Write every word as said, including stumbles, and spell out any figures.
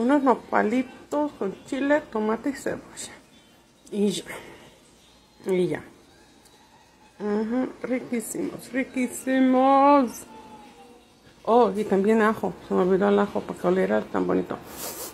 unos nopalitos con chile, tomate y cebolla. Y ya. Y ya. Ajá, riquísimos, riquísimos. Oh, y también ajo. Se me olvidó el ajo para que oliera tan bonito.